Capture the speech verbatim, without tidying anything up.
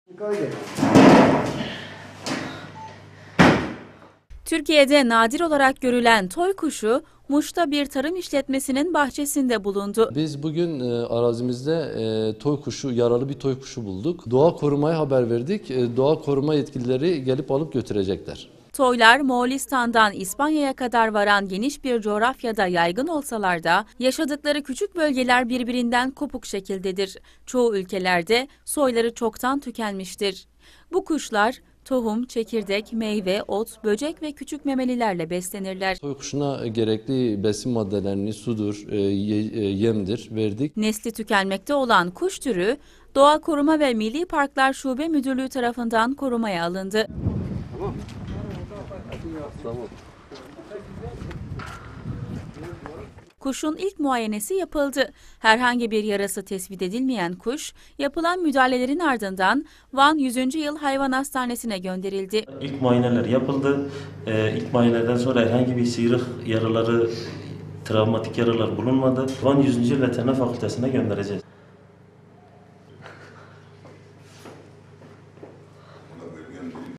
Türkiye'de nadir olarak görülen toy kuşu, Muş'ta bir tarım işletmesinin bahçesinde bulundu. Biz bugün e, arazimizde e, toy kuşu, yaralı bir toy kuşu bulduk. Doğa korumaya haber verdik. E, doğa koruma yetkilileri gelip alıp götürecekler. Toylar Moğolistan'dan İspanya'ya kadar varan geniş bir coğrafyada yaygın olsalar da yaşadıkları küçük bölgeler birbirinden kopuk şekildedir. Çoğu ülkelerde soyları çoktan tükenmiştir. Bu kuşlar tohum, çekirdek, meyve, ot, böcek ve küçük memelilerle beslenirler. Toy kuşuna gerekli besin maddelerini sudur, e, yemdir verdik. Nesli tükenmekte olan kuş türü Doğa Koruma ve Milli Parklar Şube Müdürlüğü tarafından korumaya alındı. Tamam. Tamam. Kuşun ilk muayenesi yapıldı. Herhangi bir yarası tespit edilmeyen kuş, yapılan müdahalelerin ardından Van yüzüncü Yıl Hayvan Hastanesi'ne gönderildi. İlk muayeneler yapıldı. Ee, ilk muayeneden sonra herhangi bir sıyrık yaraları, travmatik yaralar bulunmadı. Van yüzüncü Yıl Veteriner Fakültesine göndereceğiz.